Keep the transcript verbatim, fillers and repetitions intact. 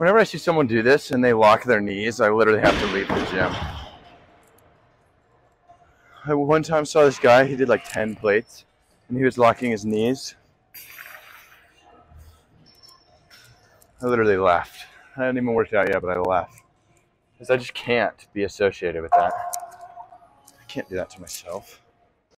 Whenever I see someone do this and they lock their knees, I literally have to leave the gym. I one time saw this guy, he did like ten plates, and he was locking his knees. I literally left. I hadn't even worked out yet, but I left. Because I just can't be associated with that. I can't do that to myself.